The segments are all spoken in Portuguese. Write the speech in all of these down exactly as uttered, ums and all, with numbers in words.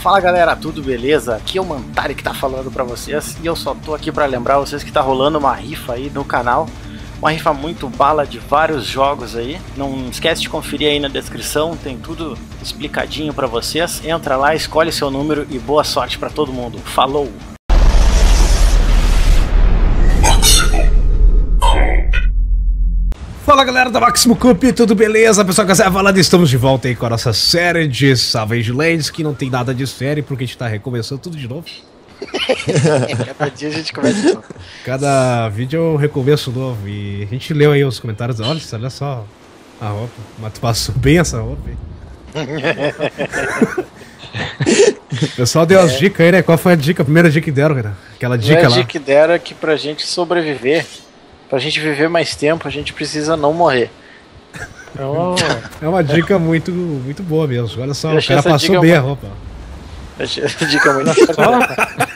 Fala galera, tudo beleza? Aqui é o Mantari que tá falando pra vocês e eu só tô aqui pra lembrar vocês que tá rolando uma rifa aí no canal. Uma rifa muito bala de vários jogos aí. Não esquece de conferir aí na descrição, tem tudo explicadinho pra vocês. Entra lá, escolhe seu número e boa sorte pra todo mundo. Falou! Fala galera da Maximum Cup, tudo beleza? Pessoal que você falando, estamos de volta aí com a nossa série de Savage Lands, que não tem nada de série porque a gente tá recomeçando tudo de novo. Cada dia a gente começa de novo. Cada vídeo é um recomeço novo e a gente leu aí os comentários, olha, olha só a roupa, mas tu passou bem essa roupa aí. O pessoal deu as é. dicas aí, né? Qual foi a dica? A primeira dica que deram, cara? Aquela dica lá. A dica que deram é que pra gente sobreviver, pra gente viver mais tempo, a gente precisa não morrer. É uma, é uma dica muito, muito boa mesmo. Olha só, o cara passou bem a roupa. Eu achei essa dica muito boa.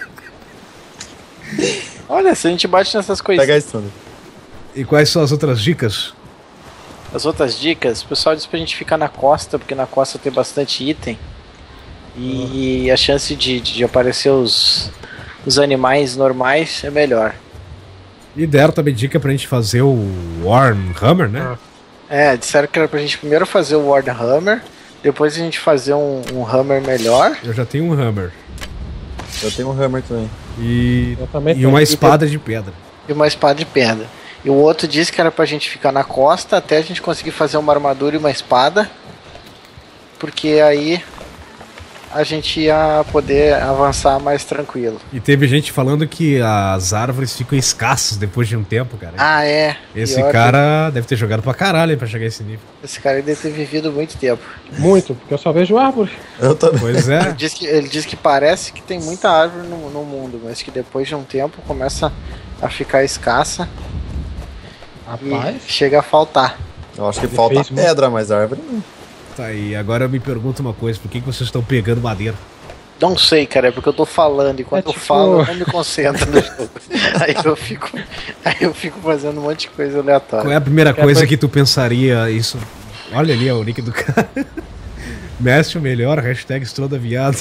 Olha, se a gente bate nessas coisas. Pega isso, Sandro. E quais são as outras dicas? As outras dicas, o pessoal diz pra gente ficar na costa, porque na costa tem bastante item. E uhum. a chance de, de aparecer os, os animais normais é melhor. E deram também dica pra gente fazer o Warhammer, né? É, disseram que era pra gente primeiro fazer o Warhammer, depois a gente fazer um, um Hammer melhor. Eu já tenho um Hammer. Eu tenho um Hammer também. E, e uma espada de pedra. E uma espada de pedra. E o outro disse que era pra gente ficar na costa até a gente conseguir fazer uma armadura e uma espada. Porque aí a gente ia poder avançar mais tranquilo. E teve gente falando que as árvores ficam escassas depois de um tempo, cara. Ah, é? Esse Pior cara que... deve ter jogado pra caralho pra chegar a esse nível. Esse cara deve ter vivido muito tempo. Muito, porque eu só vejo árvore. Eu também. Pois é. Ele diz que, ele diz que parece que tem muita árvore no, no mundo, mas que depois de um tempo começa a ficar escassa. Rapaz. E chega a faltar. Eu acho que ele falta pedra, mas árvore não. Tá aí, agora eu me pergunto uma coisa, por que, que vocês estão pegando madeira? Não sei, cara, é porque eu tô falando e quando é, tipo... eu falo eu não me concentro no jogo. Aí eu fico, aí eu fico fazendo um monte de coisa aleatória. Qual é a primeira coisa que tu pensaria isso? Olha ali, ó, o nick do cara. Mestre o melhor, hashtag estrada viado.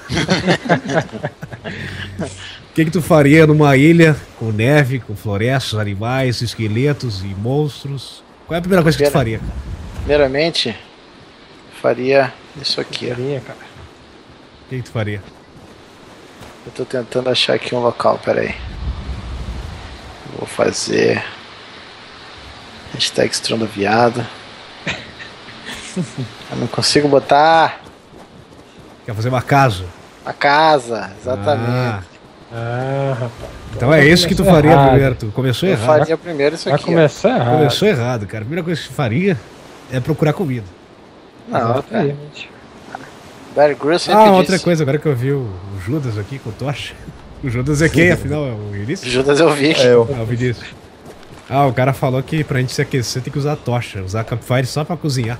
O que que tu faria numa ilha com neve, com florestas, animais, esqueletos e monstros? Qual é a primeira coisa que tu faria? Primeiramente, faria isso aqui, ó. Cara. O que, que tu faria? Eu tô tentando achar aqui um local, peraí. Vou fazer hashtag estrada viado. Eu não consigo botar. Quer fazer uma casa? Uma casa, exatamente. Ah. Ah, rapaz. Então é isso que tu faria errado. primeiro. Tu começou eu errado. Eu faria primeiro isso Vai aqui. Começar errado. Começou errado, cara. A primeira coisa que tu faria é procurar comida. Não, cara. Barry Grylls Ah, outra disse. coisa, agora que eu vi o Judas aqui com o Tocha. O Judas é quem, afinal? É o Vinícius? Judas eu vi. É eu. Ah, o Vinícius. Ah, o cara falou que pra gente se aquecer tem que usar tocha. Usar campfire só pra cozinhar.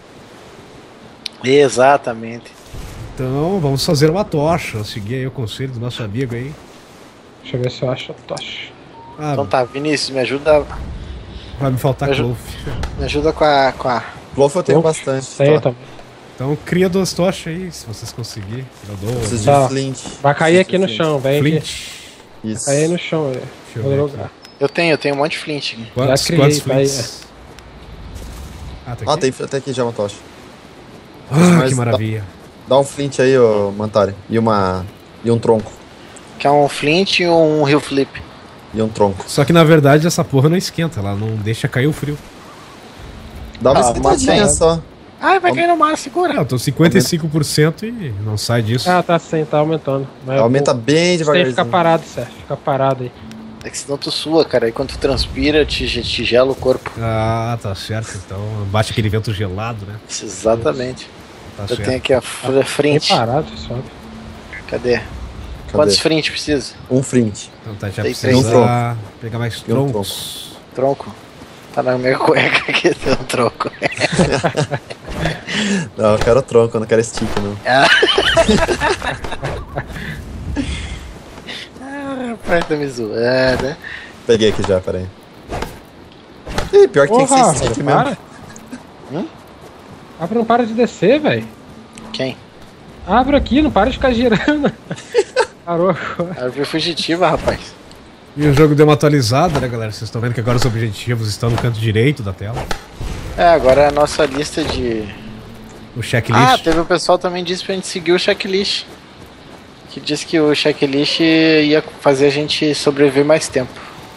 Exatamente. Então, vamos fazer uma tocha. Eu segui aí o conselho do nosso amigo aí. Deixa eu ver se eu acho a tocha. Ah, então tá, Vinícius, me ajuda. Vai me faltar me clove. Me ajuda com a. Com a... Clove eu tenho Clove? bastante. Sei, tá. Então cria duas tochas aí, se vocês conseguirem. Eu dou. Preciso tá. de flint. Vai cair aqui no flint. chão, vem. Flint. Aqui. Isso. Vai cair no chão, velho. Deixa eu ver. Eu tenho, eu tenho um monte de flint aqui. Quantos, Já criei, quantos tá aí, flints? Ah, tá Ah, aqui? tem até aqui já uma tocha. Ah, Mas que maravilha. Dá, dá um flint aí, ô Mantari. E uma. E um tronco. Que é um flint e um hill flip. E um tronco. Só que na verdade essa porra não esquenta, ela não deixa cair o frio. Dá uma Ah, esquentadinha só. Ai, vai cair no mar, segura. É, eu tô cinquenta e cinco por cento e não sai disso. Ah, tá sim, tá aumentando. Mas Aumenta vou... bem devagarzinho. Fica parado, Sérgio. Fica parado aí. É que senão tu sua, cara. Aí quando tu transpira, te, te gela o corpo. Ah, tá certo. Então bate aquele vento gelado, né? Exatamente. Tá eu certo. tenho aqui a frente. Fica parado, sobe. Cadê? Cadê? Quantos frente precisa? Um flint. Então tá, já Tem precisa um tronco. pegar mais E um troncos. Tronco? Tá na minha cueca aqui, tem um tronco. Não, eu quero tronco, eu não quero stick, não. Ah, ah rapaz, tá me zoando. Peguei aqui já, peraí. Ih, pior que Porra, tem que ser stick mesmo. para. Hum? Ah, não para de descer, velho. Quem? Abre aqui, não para de ficar girando. Parou. Árvore fugitiva, rapaz. E o jogo deu uma atualizada, né, galera? Vocês estão vendo que agora os objetivos estão no canto direito da tela. É, agora é a nossa lista de... O checklist. Ah, teve o pessoal também disse pra gente seguir o checklist. Que disse que o checklist ia fazer a gente sobreviver mais tempo.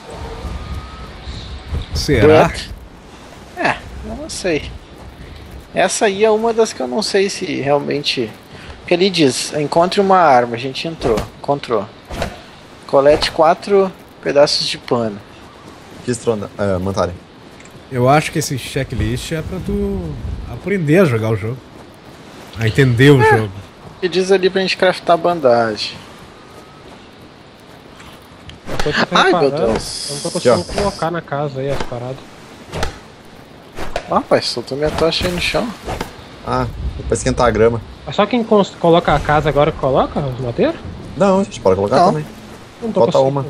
Será? But... É, não sei. Essa aí é uma das que eu não sei se realmente... Porque ele diz, encontre uma arma, a gente entrou, encontrou. Colete quatro pedaços de pano. Que estronda. É, Mantari. Eu acho que esse checklist é pra tu aprender a jogar o jogo. A entender o É. jogo. E diz ali pra gente craftar bandagem. Eu tô te Ai, meu preparando. Deus. Eu não tô conseguindo Aqui, colocar na casa aí as paradas. Ah, rapaz, soltou minha tocha aí no chão. Ah, pra esquentar a grama. É só quem cons- coloca a casa agora que coloca os madeiros? Não, a gente pode colocar Não. também. Não tô Falta conseguindo. uma.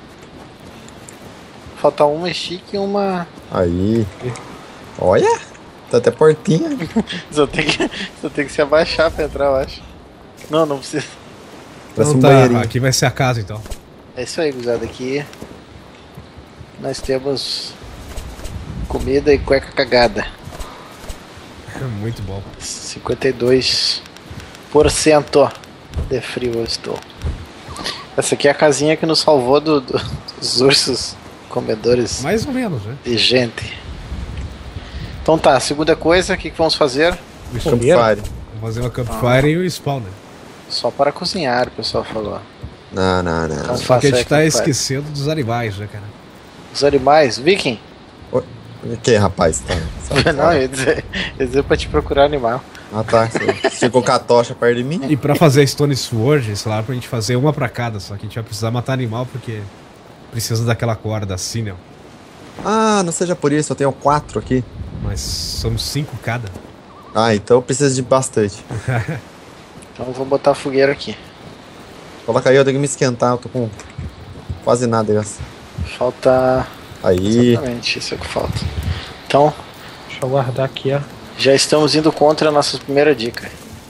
Falta uma chique e uma... Aí. Olha! Tá até portinha. Só tem que, só tem que se abaixar pra entrar, eu acho. Não, não precisa. Parece Então um tá, banheirinho. aqui vai ser a casa então. É isso aí, gurizada. Aqui nós temos comida e cueca cagada. Muito bom. cinquenta e dois por cento de frio eu estou. Essa aqui é a casinha que nos salvou do, do- dos ursos comedores Mais ou menos, né? de gente. Então tá, segunda coisa, o que, que vamos fazer? O Fogueira? Campfire. Vamos fazer uma campfire e o spawner. Só para cozinhar, o pessoal falou. Não, não, não. Então Só que a faça gente tá aí, esquecendo dos animais, né, cara? Os animais, Viking? O que, rapaz? Tá. Sai Não, fora. eu ia dizer, eu ia dizer pra te procurar animal. Ah, tá. Você ficou com a tocha perto de mim? E pra fazer a Stone Sword, sei lá, pra gente fazer uma pra cada, só que a gente vai precisar matar animal porque precisa daquela corda assim, né? Ah, não seja por isso, eu tenho quatro aqui. Mas somos cinco cada. Ah, então eu preciso de bastante. Então eu vou botar a fogueira aqui. Coloca aí, eu tenho que me esquentar, eu tô com quase nada, gás. Falta... Aí. Exatamente, isso é o que falta. Então, Deixa eu guardar aqui, ó. já estamos indo contra a nossa primeira dica.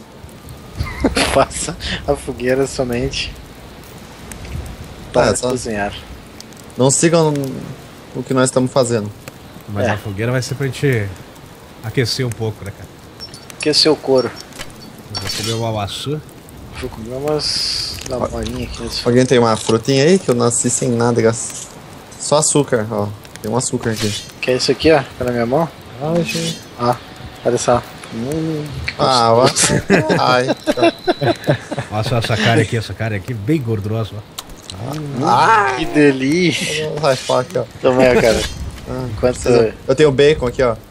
Faça a fogueira somente para É, só- cozinhar. Não sigam o que nós estamos fazendo. Mas É. a fogueira vai ser pra gente aquecer um pouco, né, cara? Que é seu couro. Vou receber uma maçã. Vou comer umas namorinhas aqui nesse Alguém tem uma frutinha aí? Que eu nasci sem nada, gás. Só açúcar, ó. Tem um açúcar aqui. Que é isso aqui, ó? Tá na minha mão? Ah, gente. Ó, olha só. Hum, Ah, ó. Ai. Nossa, essa cara aqui, essa cara aqui, bem gordurosa, ó. Ah! que delícia. Vai, falar aqui, ó. Toma aí, cara. Ah, Enquanto... precisa- Eu tenho bacon aqui, ó.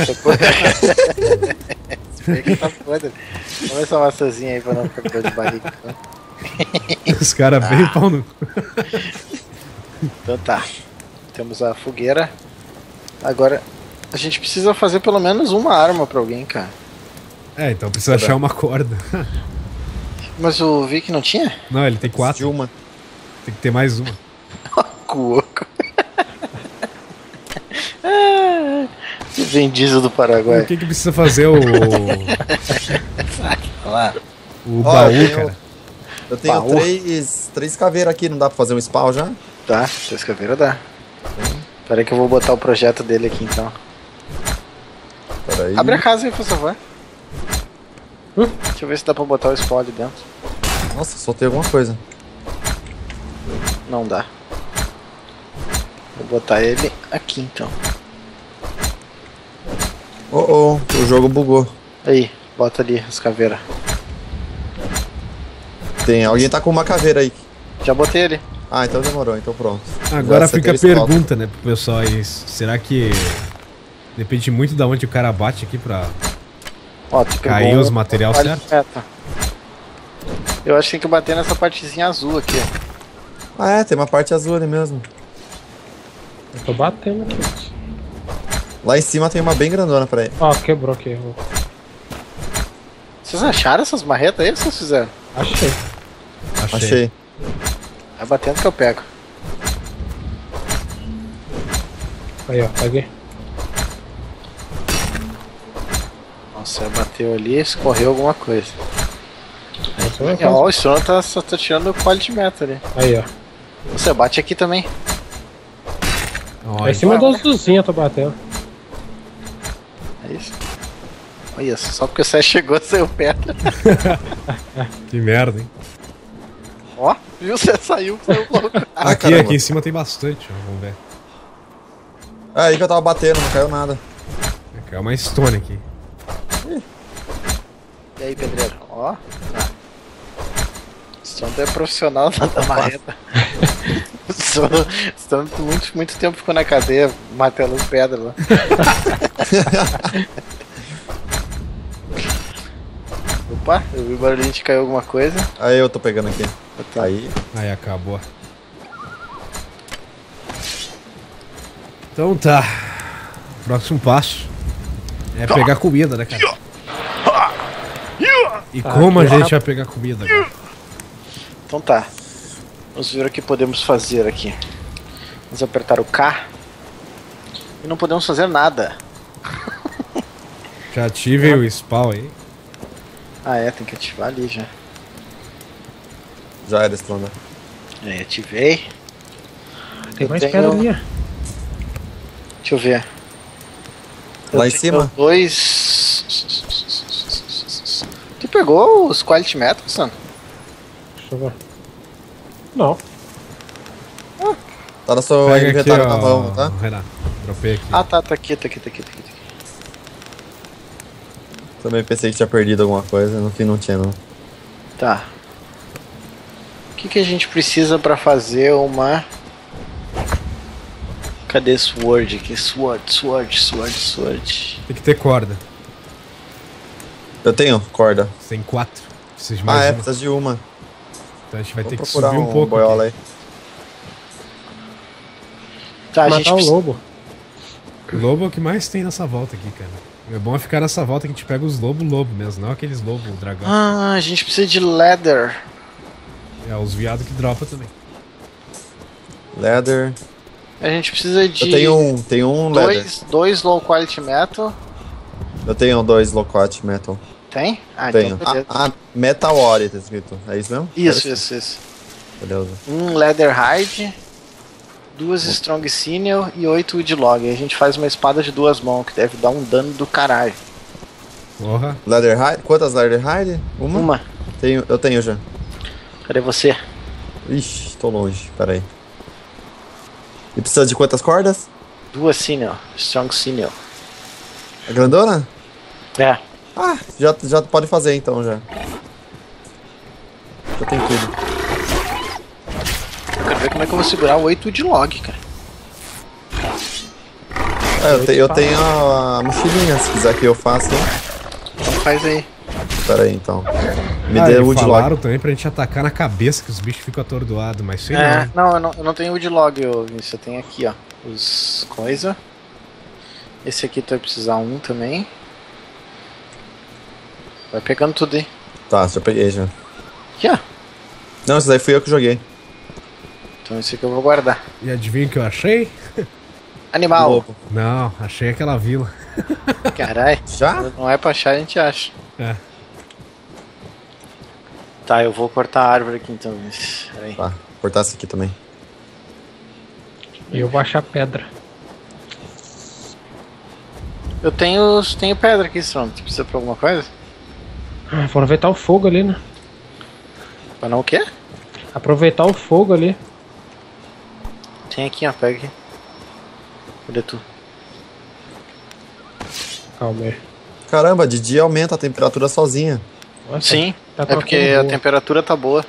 Esse bacon tá podre. Vamos essa maçãzinha aí pra não ficar com dor de barriga. Então. Os caras bem pau no... Então tá. Temos a fogueira. Agora, a gente precisa fazer pelo menos uma arma pra alguém, cara. É, então precisa achar uma corda. Mas o Vic não tinha? Não, ele tem De quatro, uma. tem que ter mais uma. Cuoco. Ah, Vem diesel do Paraguai. O que que precisa fazer o... Lá. o Ó, baú, eu tenho- cara? Eu tenho Baú. três, três caveiras aqui, não dá pra fazer um spawn já? Tá, três caveiras dá. Pera aí que eu vou botar o projeto dele aqui então. Pera aí. Abre a casa aí, por favor. Deixa eu ver se dá pra botar o spawn ali dentro. Nossa, soltei alguma coisa. Não dá. Vou botar ele aqui então. Oh, oh, o jogo bugou. Aí, bota ali as caveiras. Tem, alguém tá com uma caveira aí. Já botei ele. Ah, então demorou, então pronto. Agora Já fica a acertei o spawn. pergunta, né, pro pessoal aí. Será que depende muito da onde o cara bate aqui pra Ó, tu pegou cair um- os material Olha, certo? é, tá. Eu acho que tem que bater nessa partezinha azul aqui, ó. Ah, é, tem uma parte azul ali mesmo. Eu tô batendo aqui. Lá em cima tem uma bem grandona pra ele. Ó, quebrou aqui. Eu Vocês acharam essas marretas aí ou vocês fizeram? achei. Achei. Achei. Vai batendo que eu pego. Aí, ó, peguei. Nossa, bateu ali e escorreu alguma coisa. Isso é É, ó, o Strong tá, só tá tirando o quality metal ali. Aí, ó. Você bate aqui também. É em cima das luzinhas eu tô batendo. É isso. Olha, só porque você chegou, saiu perto. Que merda, hein? Ó, viu? Você saiu, saiu louco. Ah, aqui, caramba. aqui em cima tem bastante, ó. Vamos ver. Ah, aí que eu tava batendo, não caiu nada. Aqui é uma stone aqui. E aí, pedreiro? Ó. Strong é profissional da marreta. Estão muito, muito tempo ficou na cadeia, martelando pedra lá. Opa, eu vi o barulhinho de cair alguma coisa. Aí eu tô pegando aqui. Tá. Aí. Aí acabou. Então tá. Próximo passo é pegar comida, né, cara? E como a gente vai pegar comida agora? Então tá. Vamos ver o que podemos fazer aqui. Vamos apertar o K. E não podemos fazer nada. Já ativei o spawn aí. Ah é, tem que ativar ali já. Já era Strong. Aí, ativei. Tem Eu mais tenho- pedra ali, ó. Deixa eu ver. Lá em tenho cima? Dois. Tu pegou os quality metal, Sam? Deixa eu ver. Não. Tá no seu Pega aqui, inventário na ó, mão, tá? Renato. Dropei aqui. Ah tá, tá aqui, tá aqui, tá aqui, tá aqui. Tá aqui. Também pensei que tinha perdido alguma coisa, no fim não tinha não. Tá. O que, que a gente precisa pra fazer uma. Cadê Sword aqui? Sword, Sword, Sword, Sword. Tem que ter corda. Eu tenho corda. Você tem quatro. Precisa de mais Ah, é, uma. precisa de uma. Então a gente vai Vou ter que procurar subir um, um pouco. boiola Aqui. aí. Tá, a gente Matar o precisa... lobo. O lobo é o que mais tem nessa volta aqui, cara. É bom é ficar nessa volta que a gente pega os lobos lobo mesmo, não aqueles lobos dragão. Ah, a gente precisa de leather. É os viados que dropa também. Leather. A gente precisa de Eu tenho um, tenho um leather. dois, dois low quality metal. Eu tenho dois loquat metal. Tem? Ah, Tenho. então beleza. Ah, ah, Metal Ore tá escrito. É isso mesmo? Isso, É isso, isso. Beleza. Um leather hide, duas strong sinew e oito woodlog. Aí a gente faz uma espada de duas mãos que deve dar um dano do caralho. Porra. Leather Hide? Quantas Leather Hide? Uma? Uma. Tenho, eu tenho já. Cadê você? Ixi, tô longe. Pera aí. E precisa de quantas cordas? Duas sinew, strong sinew. A grandona? É. Ah, já, já pode fazer então já. Já tem tudo. Eu quero ver como é que eu vou segurar o oito woodlog, cara. É, eu, te, eu tenho a, a mochilinha, se quiser que eu faça. Hein? Então faz aí. Pera aí então. Me Ah, dê e o woodlog. falaram também pra gente atacar na cabeça que os bichos ficam atordoados, mas sei É, não. não, eu não, eu não tenho woodlog, eu, Vinci, eu tenho aqui, ó. Os coisa. Esse aqui tu vai precisar um também. Vai pegando tudo aí. Tá, já peguei já. Aqui, ó. Não, esse daí fui eu que joguei. Então esse aqui eu vou guardar. E adivinha o que eu achei? Animal. Lobo. Não, achei aquela vila. Caralho. Já? Não é pra achar, a gente acha. É. Tá, eu vou cortar a árvore aqui então, Vinci. Pera aí. Tá, cortar esse aqui também. E eu vou achar pedra. Eu tenho, tenho pedra aqui, Strong. Tu precisa pra alguma coisa? Ah, vou aproveitar o fogo ali, né? Pra não o quê? Aproveitar o fogo ali. Tem aqui, ó. Pega aqui. Cadê tu? Calma aí. Caramba, de dia aumenta a temperatura sozinha. Nossa, Sim, tá é com a porque cor a boa. temperatura tá boa.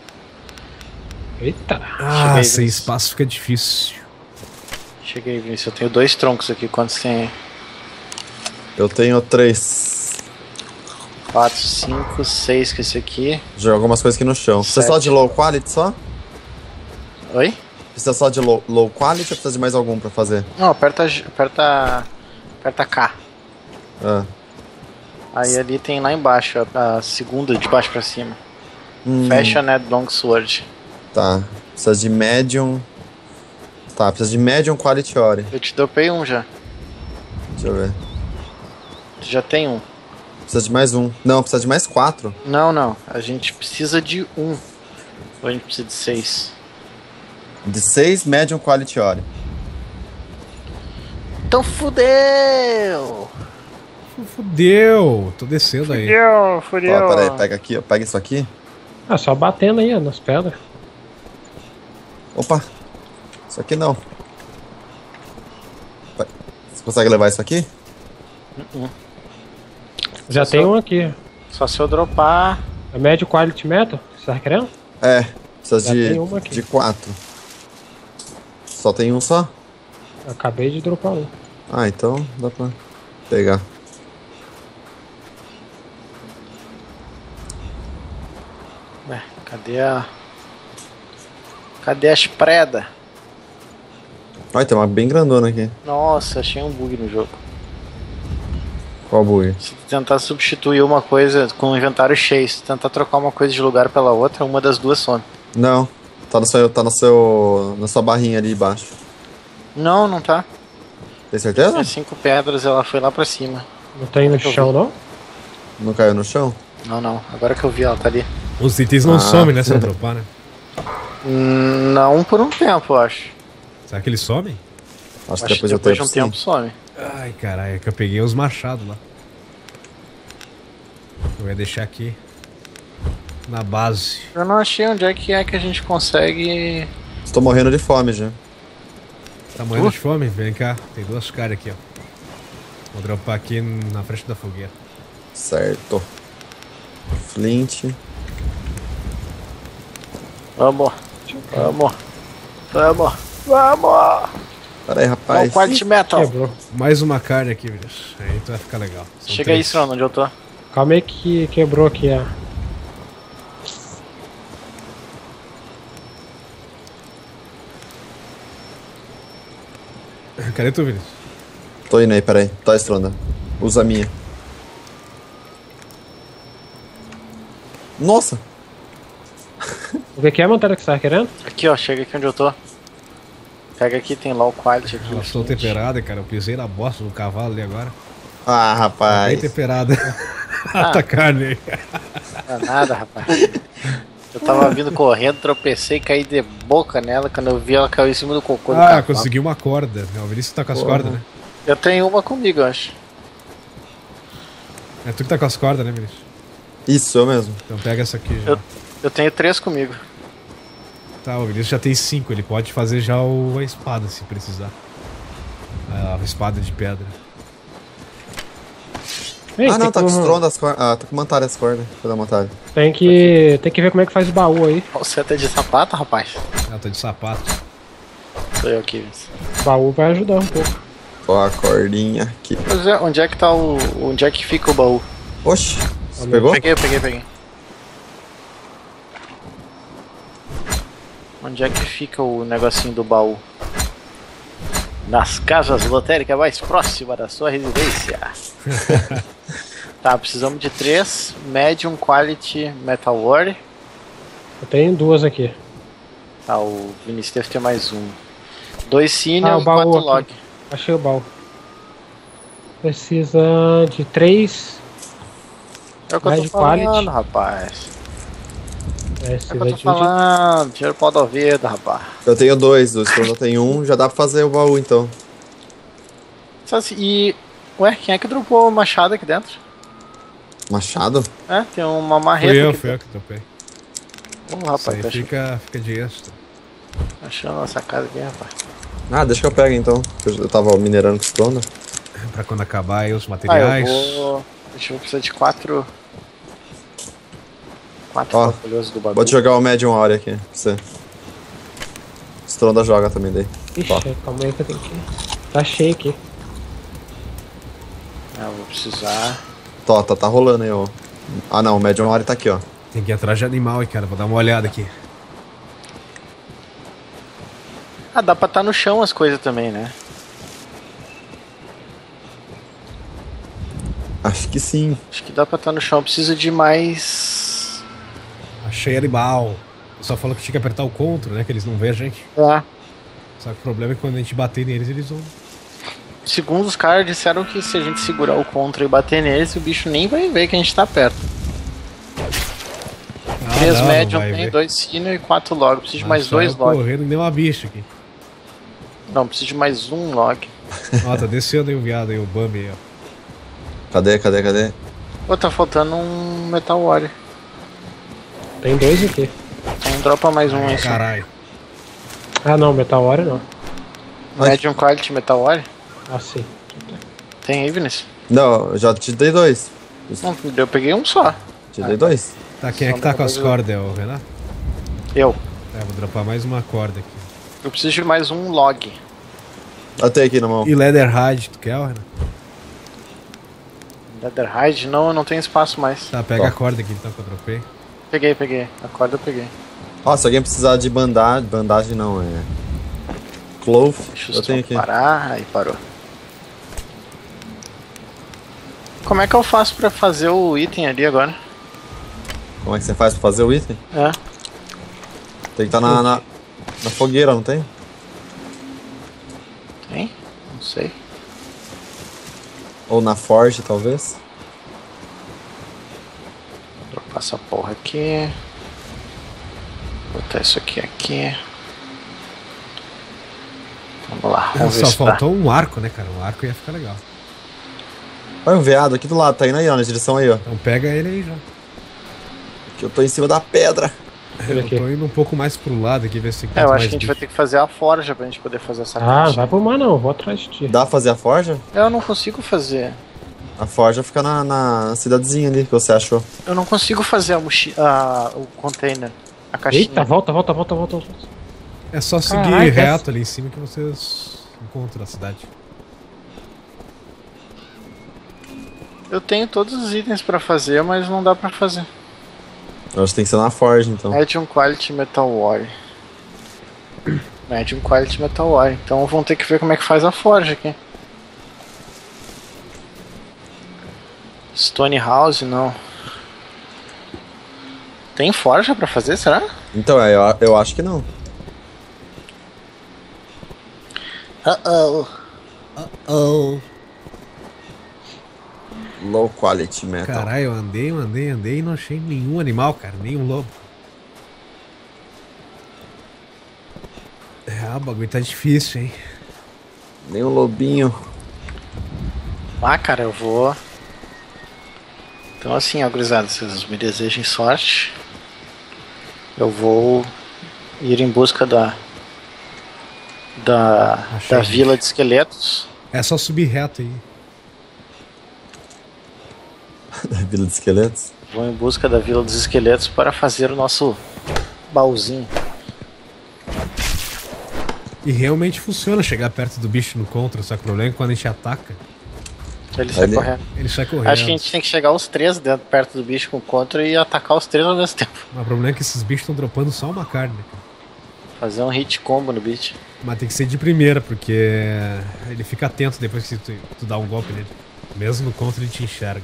Eita. Ah, Cheguei, sem Vinci. espaço fica difícil. Cheguei, Vinci. Eu tenho dois troncos aqui. Quantos tem aí? Eu tenho três. Quatro, cinco, seis que esse aqui. Joguei algumas coisas aqui no chão. Precisa Sete. só de low quality só? Oi? Precisa só de low, low quality ou precisa de mais algum pra fazer? Não, aperta, aperta, aperta K. Ah. Aí ali tem lá embaixo, a, a segunda de baixo pra cima. Hum, Fecha, né, Longsword. Tá. Precisa de medium. Tá, precisa de medium quality ore. Eu te dropei um já. Deixa eu ver. Tu já tem um. Precisa de mais um. Não, precisa de mais quatro. Não, não. A gente precisa de um. Ou a gente precisa de seis. De seis medium quality ore. Então fudeu! Fudeu! Tô descendo aí. Fudeu, fudeu. Ó, pera aí, pega aqui, ó. Pega isso aqui. Ah, só batendo aí, ó, nas pedras. Opa! Isso aqui não. Vai. Você consegue levar isso aqui? Uh-uh. Já Só tem se eu- um aqui. Só se eu dropar. É médio quality metal? Você tá querendo? É, precisa Já de, tem uma aqui. de quatro. Só tem um só? Eu acabei de dropar um. Ah, então dá pra pegar. Ué, cadê a. Cadê as preda? Olha, tem uma bem grandona aqui. Nossa, achei um bug no jogo. Qual bug? Se tu tentar substituir uma coisa com o inventário cheio, se tu tentar trocar uma coisa de lugar pela outra, uma das duas some. Não, tá no seu, tá no seu, na sua barrinha ali embaixo. Não, não tá. Tem certeza? Tem cinco pedras, ela foi lá pra cima. Não tem no chão, não? Não caiu no chão? Não, não. Agora que eu vi, ela tá ali. Os itens não Ah. somem, né, se eu dropar, né? Hum, Não por um tempo, eu acho. Será que eles somem? Acho Acho que depois, que depois do de um tempo, tempo some. Ai, caralho, é que eu peguei os machados lá. Eu ia deixar aqui na base. Eu não achei onde é que é que a gente consegue. sim. Estou morrendo de fome já. Tá morrendo Uh. de fome? Vem cá, tem duas caras aqui, ó. Vou dropar aqui na frente da fogueira. Certo. Flint. Vamos. Vamos. Vamos. Vamos. Pera aí, Ó, o rapaz. quality metal. Quebrou. Mais uma carne aqui, Vinícius. Aí tu vai ficar legal. São Chega aí, três. Strona, onde eu tô. Calma aí que quebrou aqui, ó. Cadê tu, Vinícius? Tô indo aí, pera aí. Tá, Stronda. Usa a minha. Nossa! O que que é, Monteiro, que você tá querendo? Aqui, ó. Chega aqui onde eu tô. Pega aqui, tem low quality aqui. Ela estou temperada, cara. Eu pisei na bosta do cavalo ali agora. Ah, Bem rapaz. temperada. Alta carne aí. Não é nada, rapaz. Eu tava vindo correndo, tropecei, caí de boca nela. Quando eu vi, ela caiu em cima do cocô do Ah, cavalo. consegui uma corda. Não, o Vinícius tá com as Porra. cordas, né? Eu tenho uma comigo, eu acho. É tu que tá com as cordas, né, Vinícius? Isso, eu mesmo. Então pega essa aqui já. Eu, eu tenho três comigo. Tá, o Vinícius já tem cinco. Ele pode fazer já o, a espada, se precisar. A espada de pedra. Ei, ah, tem não, tá que- com Stronda as cordas. Ah, tá com Mantalha as cordas. Cadê a Mantalha? Tem que, tem que ver como é que faz o baú aí. Ó, você tá de sapato, rapaz? Ela tá de sapato. Sou eu aqui, Vince. O baú vai ajudar um pouco. Ó, a cordinha aqui. Pois é, onde é que tá o. Onde é que fica o baú? Oxi, você pegou? Peguei, eu peguei, peguei. Onde é que fica o negocinho do baú? Nas casas lotéricas mais próximas da sua residência. Tá, precisamos de três Medium Quality Metal Ore. Eu tenho duas aqui. Tá, o Vinicius deve ter mais um. Dois Cine Ah, o e baú quatro aqui. Log. Achei o baú. Precisa de três. É o que eu Mais tô de falando, quality. rapaz. É o que Precisa eu tô de. falando. Dinheiro pau do ouvido, rapaz. Eu tenho dois, o Stronda tem um. Já dá pra fazer o baú, então. Só assim, e. Ué, quem é que dropou o machado aqui dentro? Machado? É, tem uma marreta Fui eu, aqui fui eu dentro. que topei. Ô, Isso rapaz, aí tá achando, fica, fica de extra. achando nossa casa aqui, rapaz. Ah, deixa que eu pego, então. Eu eu tava minerando com o Stronda. Pra quando acabar aí os Ah, eu materiais. vou. Deixa eu precisar de quatro. Quatro Ó, folhosos do bagulho. Vou te jogar o Medium Ore aqui, pra você. Stronda joga também daí. Ixi, Ó. calma aí que eu tenho que. Tá cheio aqui. Ah, eu vou precisar. Tó, tá, tá rolando aí, ó. Ah não, o Medium Ore tá aqui, ó. Tem que ir atrás de animal, hein, cara. Vou dar uma olhada aqui. Ah, dá pra estar no chão as coisas também, né? Acho que sim. Acho que dá pra estar no chão. Preciso de mais. Achei animal. Só falou que tinha que apertar o control, né? Que eles não veem a gente. Ah. Só que o problema é que quando a gente bater neles, eles vão. Segundo os caras disseram que se a gente segurar o contra e bater neles, o bicho nem vai ver que a gente tá perto. Ah, Três não, médium não vai tem, ver. dois sino e quatro log. Preciso de Ah, mais só dois eu log. correndo que nem uma bicha aqui. Não, preciso de mais um log. Ó, tá descendo aí o viado aí, o Bambi aí, ó. Cadê, cadê, cadê? Pô, tá faltando um Metal Warrior. Tem dois aqui. Então dropa mais um aí. só. Caralho. Ah não, Metal Warrior não. Medium Quality Metal Warrior? Ah sim. Tem aí, Vinícius? Não, eu já te dei dois. Não, eu peguei um só. Te dei dois. Tá, quem é que tá com as cordas, é o Renan? Eu. É, vou dropar mais uma corda aqui. Eu preciso de mais um log. Eu tenho aqui na mão. E Leatherhide, tu quer, Renan? Leatherhide? Não, eu não tenho espaço mais. Tá, pega Tá. a corda aqui então que eu dropei. Peguei, peguei. A corda eu peguei. Ó, se alguém precisar de bandagem, bandagem não, é... Clove, Deixa eu tenho aqui. parar. Aí parou. Como é que eu faço pra fazer o item ali agora? Como é que você faz pra fazer o item? É. Tem que estar na, na, na fogueira, não tem? Tem? Não sei. Ou na forge, talvez? Vou dropar essa porra aqui. Botar isso aqui aqui. Vamos lá, vamos ver Só se dá. faltou um arco, né, cara? Um arco ia ficar legal. Olha o veado aqui do lado, tá indo aí, ó, na direção aí, ó. Então pega ele aí já. Que eu tô em cima da pedra. Olha Eu aqui. tô indo um pouco mais pro lado aqui, ver se É, eu encontra acho mais que a gente vai bicho. ter que fazer a forja pra gente poder fazer essa Ah, caixa. vai pro mar não, vou atrás de ti. Dá pra fazer a forja? Eu não consigo fazer. A forja fica na, na cidadezinha ali que você achou. Eu não consigo fazer a mochi a, o container. A caixinha. Eita, volta, volta, volta, volta. volta. É só seguir Caraca, reto ali em cima que vocês encontram a cidade. Eu tenho todos os itens pra fazer, mas não dá pra fazer. Eu acho que tem que ser na forja, então. Medium Quality Metal Warrior. Medium Quality Metal Warrior. Então vamos ter que ver como é que faz a forja aqui. Stone House, não. Tem forja pra fazer, será? Então, é, eu, eu acho que não. Uh-oh. Oh. Low quality metal. Caralho, eu andei, eu andei, andei e não achei nenhum animal, cara, nenhum lobo. É, o bagulho tá difícil, hein? Nem um lobinho. Ah, cara, eu vou. Então, assim, ó, gurizada, vocês me desejem sorte. Eu vou ir em busca da. Da. Achei Da vila de esqueletos. É só subir reto aí. Da Vila de Esqueletos. Vou em busca da vila dos esqueletos para fazer o nosso baúzinho. E realmente funciona chegar perto do bicho no contra, só que o problema é que quando a gente ataca, Ele sai Ali. correndo. ele sai correndo. Acho que a gente tem que chegar os três dentro, perto do bicho com contra e atacar os três ao mesmo tempo. Mas o problema é que esses bichos estão dropando só uma carne, cara. Fazer um hit combo no bicho. Mas tem que ser de primeira, porque ele fica atento depois que tu, tu dá um golpe nele. Mesmo no contra ele te enxerga.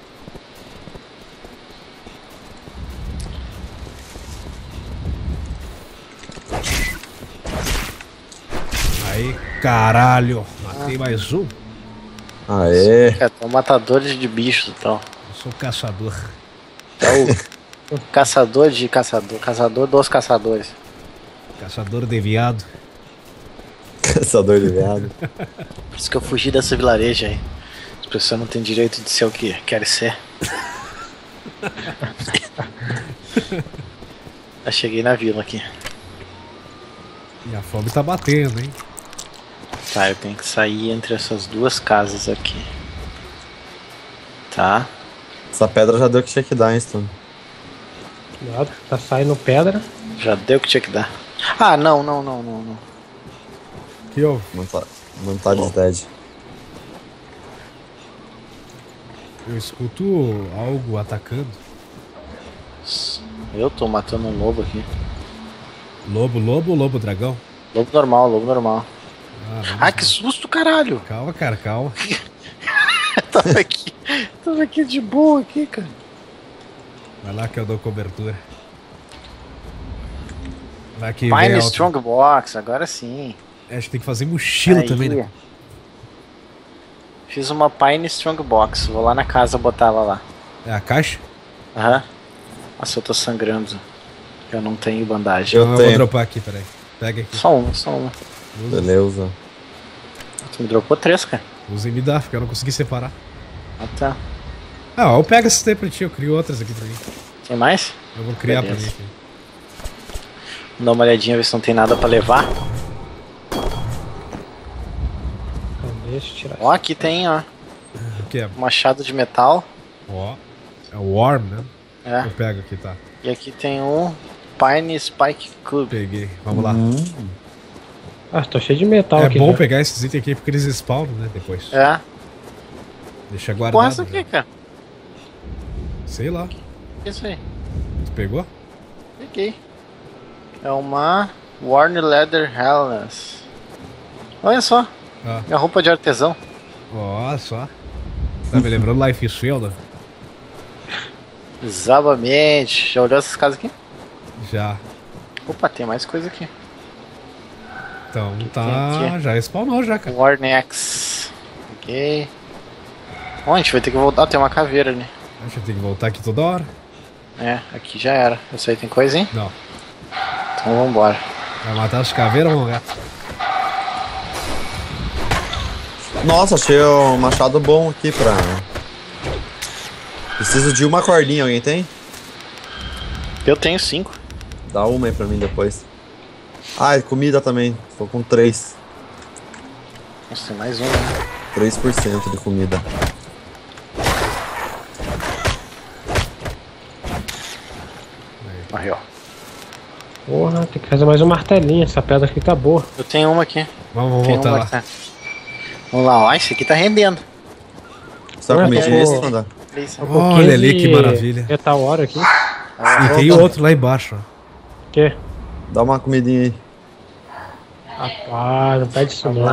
Aí, caralho, matei mais um. Aê. É, tem um matador de bichos então. Eu sou caçador. É o caçador de caçador. Caçador dos caçadores. Caçador de viado. Caçador de veado. Por isso que eu fugi dessa vilareja aí. As pessoas não têm direito de ser o que querem ser. Eu cheguei na vila aqui. E a fome tá batendo, hein? Tá, eu tenho que sair entre essas duas casas aqui. Tá. Essa pedra já deu o que tinha que dar, hein, Stone? Cuidado, tá saindo pedra. Já deu o que tinha que dar. Ah, não, não, não, não, não. Aqui, ó. Montares Dead. Eu escuto algo atacando. Eu tô matando um lobo aqui. Lobo, lobo ou lobo dragão? Lobo normal, lobo normal. Ah, vamos Ah, que lá. susto, caralho! Calma, cara, calma. Tava aqui, tava aqui de boa aqui, cara. Vai lá que eu dou cobertura. Vai que vem Pine alto. Strongbox, agora sim. É, a gente tem que fazer mochila Aí. também, né? Fiz uma Pine Strongbox. Vou lá na casa botar ela lá. É a caixa? Aham. Nossa, eu tô sangrando. Eu não tenho bandagem. Eu Então eu tenho. vou dropar aqui, peraí. Pega aqui. Só uma, só uma. Beleza. Tu me dropou três, cara. Usa e me dá, porque eu não consegui separar. Ah, tá. Ah, eu pego essas daí pra ti, eu crio outras aqui pra mim. Tem mais? Eu vou criar Beleza. pra mim aqui. Vou dar uma olhadinha, ver se não tem nada pra levar. Deixa eu tirar Ó, aqui tem, ó. O que é? Machado de metal. Ó. É o Worm, né? É. Eu pego aqui, tá. E aqui tem um Pine Spike Club. Peguei. Vamos lá. Ah, tô cheio de metal É aqui. bom já. pegar esses itens aqui porque eles spawnam, né? Depois. É. Deixa guardado. Porra, essa né? aqui, cara. Sei lá. Isso aí. Tu pegou? Peguei. É uma Worn Leather Harness. Olha só. Ah. Minha roupa de artesão. Ó, só. Tá me lembrando Life is Field? Exatamente. Já olhou essas casas aqui? Já. Opa, tem mais coisa aqui. Então tem tá. aqui? Já spawnou já, cara. Warnex. Ok. Ó, a gente vai ter que voltar. Tem uma caveira ali. Acho que eu tenho que voltar aqui toda hora. É, aqui já era. Isso aí tem coisa, hein? Não. Então vambora. Vai matar as caveiras, vamos ver. Nossa, achei um machado bom aqui pra... Preciso de uma cordinha, alguém tem? Eu tenho cinco. Dá uma aí pra mim depois. Ah, e comida também. Tô com três. Nossa, tem mais uma, né? três por cento de comida. Aí, ó. Porra, tem que fazer mais um martelinho. Essa pedra aqui tá boa. Eu tenho uma aqui. Vamos, vamos Tem voltar uma lá. aqui, tá. Vamos lá, ó. Esse aqui tá rendendo. Você tá Ué, com comidinha pô. esse, Nanda? Esse. Um Olha pouquinho ali, de que maravilha. Metal ore aqui. E tem outro lá embaixo, ó. Que? Dá uma comidinha aí. Rapaz, não pede isso não.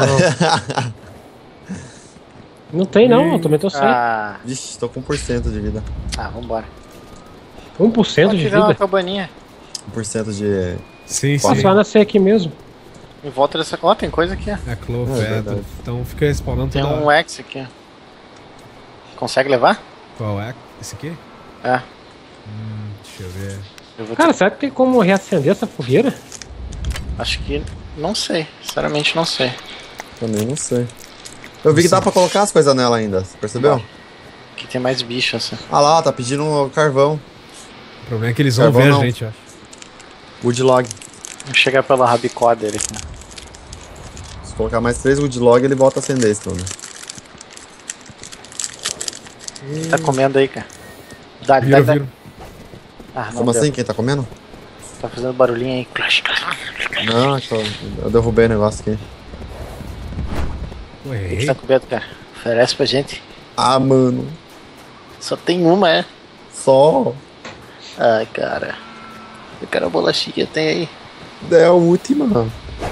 Não tem não, eu também tô sem. Ah, Vixe, tô com um por cento de vida. ah, vambora. um por cento Pode de tirar uma vida. cabaninha. um por cento de... Sim, sim. Nossa, vai nascer aqui mesmo. Em volta dessa. Ó, tem coisa aqui, ó. É Clove, É é, verdade. então fica spawnando Tem toda um hora. X aqui. Consegue levar? Qual é? Esse aqui? É. Hum, deixa eu ver. Eu vou Cara, ter... será que tem como reacender essa fogueira? Acho que. Não sei. Sinceramente, não sei. Também não sei. Eu vi que dá pra colocar as coisas nela ainda, você percebeu? Aqui tem mais bicho, assim. Ah lá, tá pedindo um carvão. O problema é que eles vão Carvão ver não. a gente, eu acho. Woodlog. Vamos chegar pela rabicó dele aqui. Se colocar mais três woodlog, ele volta a acender esse tudo. O que tá comendo aí, cara? Dá, dá, Vira, dá. vira. Ah, não Como deu. assim? Quem tá comendo? Tá fazendo barulhinho aí. Não, eu, eu derrubei o negócio aqui. Pô, O que errei. tá comendo, cara? Oferece pra gente. Ah, mano. Só tem uma, é? Só. Ai, cara. Eu quero a bolachinha, tem aí. É a última.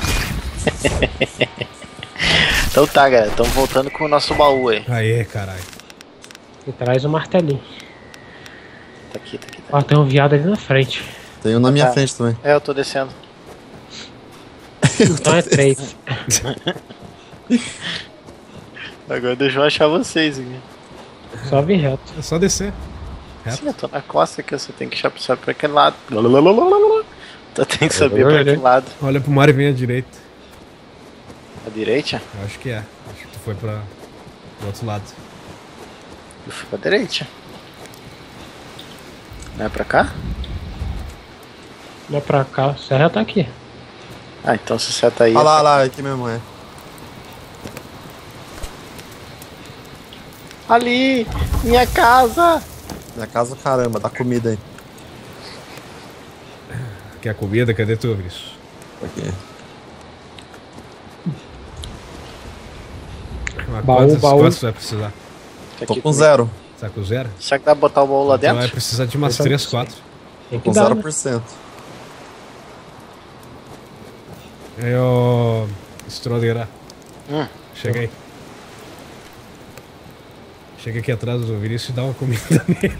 Então tá, galera. Estamos voltando com o nosso baú aí. Aê, caralho. E traz o martelinho. Tá aqui, tá aqui, tá Ó, aqui. tem um viado ali na frente. Tem um na minha Tá. frente também. É, eu tô descendo. Então é três. Agora deixa eu achar vocês aqui. Só vir reto. É só descer. Reto. Sim, eu tô na costa aqui, você tem que saber pra aquele lado. Tu tem que saber pra que lado. Olha pro mar e vem à direita. À direita? Eu acho que é. Acho que tu foi pra... pro outro lado. Eu fui pra direita. Não é pra cá? Não é pra cá, o Serra tá aqui. Ah, então se você tá aí. Ah lá, lá, aqui mesmo é. Ali! Minha casa! Minha casa, caramba, dá comida aí. Quer comida? Cadê tu, Vinícius? Aqui. Mas Baú, quantas, baú. quantas tu vai precisar? Tá Tô aqui com comigo. zero. Tá com zero? Será que dá pra botar o baú lá Então vai dentro? precisar de umas Eu já três, sei. quatro. Tem que Com dar, zero né? por cento. Eu... Estrodeira. Hum. Chega aí. Chega aqui atrás do Vinícius e dá uma comida nele.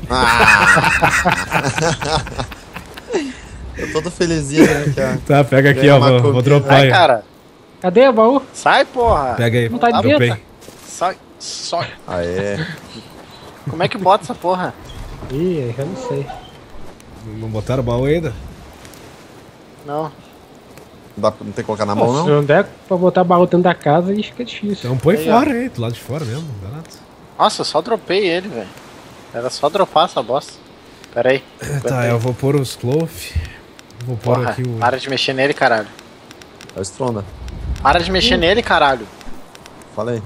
Eu tô todo felizinho, né, cara. Tá, pega aqui, Ganha ó. uma Vou, vou comida. dropar Vai, aí. cara. Cadê o baú? Sai, porra! Pega aí, Não tá de dropei. dentro. Sai. Só. Aê. Como é que bota essa porra? Ih, eu não sei. Não botaram o baú ainda? Não. Não, dá pra, não tem que colocar na mão, Se não? não der pra botar baú dentro da casa, aí fica difícil. Então põe Aí, fora aí, do lado de fora mesmo, barato. Nossa, eu só dropei ele, velho. Era só dropar essa bosta. Pera aí. Tá, eu vou pôr os cloth. Vou pôr Porra, aqui o. para de mexer nele, caralho. É o Stronda. Para de mexer nele, caralho. Falei.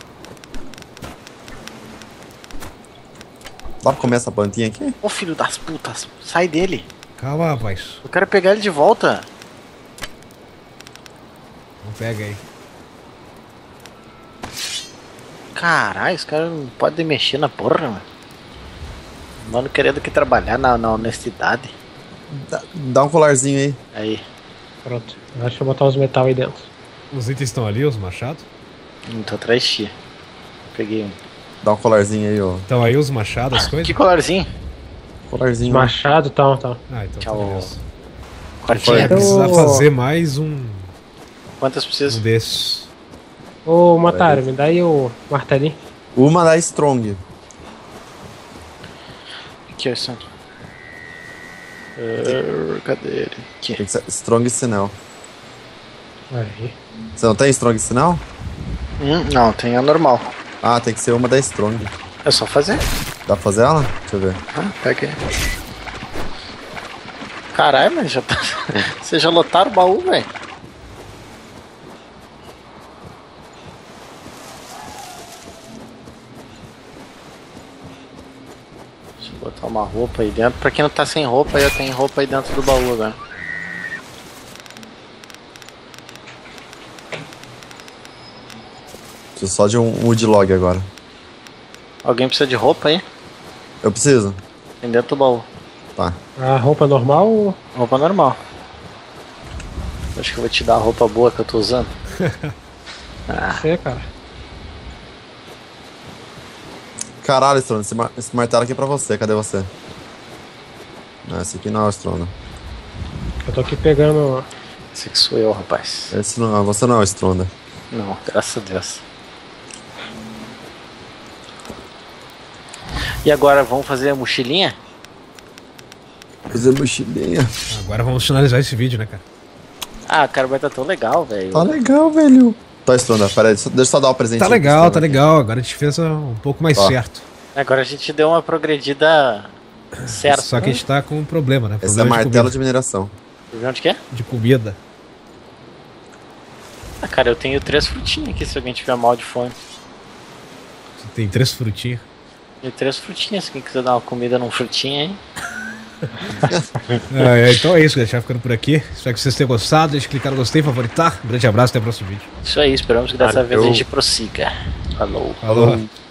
Dá pra comer essa plantinha aqui? Ô filho das putas, sai dele. Calma, rapaz. Eu quero pegar ele de volta. Não pega aí. Caralho, os caras não podem mexer na porra, mano. Mano, querendo que trabalhar na, na honestidade. Dá, dá um colarzinho aí. Aí. Pronto. Deixa eu botar os metal aí dentro. Os itens estão ali, os machados? Não tô atrás de ti. Peguei um. Dá um colarzinho aí, ó. Estão aí os machados, as coisas? Que colarzinho? Colarzinho. Machado e tal, tal. Ah, então Tchau. tá beleza. Cortinha. Vai precisar Eu- fazer mais um, Quantas um precisa? desses. Ô, Matário, me dá aí o martelinho. Uma da Strong. Aqui, ó, isso. Uh, cadê ele? Aqui. Tem que ser Strong Sinal. Aí. Você não tem Strong Sinal? Hum, não, tem a normal. Ah, tem que ser uma da Strong. É só fazer. Dá pra fazer ela? Deixa eu ver. Ah, pega aí. Caralho, mas já tá. Vocês já lotaram o baú, velho. Deixa eu botar uma roupa aí dentro. Pra quem não tá sem roupa, eu tenho roupa aí dentro do baú agora. Preciso só de um woodlog agora. Alguém precisa de roupa aí? Eu preciso? Tem dentro do baú. Tá. A roupa normal ou... Roupa normal. Acho que eu vou te dar a roupa boa que eu tô usando. Ah, Você, cara? Caralho, Strona, esse, mar esse martelo aqui é pra você. Cadê você? Não, esse aqui não é o Strona. Eu tô aqui pegando... esse que sou eu, rapaz. Esse não é, você não é o Strona. Não, graças a Deus. E agora, vamos fazer a mochilinha? Fazer mochilinha. Agora vamos finalizar esse vídeo, né, cara? Ah, cara, vai estar tão legal, velho. Tá legal, velho. Tá, Strona, peraí, deixa eu só dar o presente. Tá aqui, legal, Strona. tá legal. Agora a gente fez um pouco mais Ó. certo. Agora a gente deu uma progredida certa. Só que a gente tá com um problema, né? Esse é Problema de martelo de comida. mineração. Viu onde que é? De comida. Ah, cara, eu tenho três frutinhas aqui se alguém tiver mal de fome. Tem três frutinhas. Tenho três frutinhas, se quem quiser dar uma comida num frutinho aí. É, é, então é isso, galera. A gente vai ficando por aqui. Espero que vocês tenham gostado. Deixa eu clicar no gostei, favoritar. Um grande abraço, até o próximo vídeo. Isso aí, esperamos que dessa Valeu. vez a gente prossiga. Falou. Falou. Falou.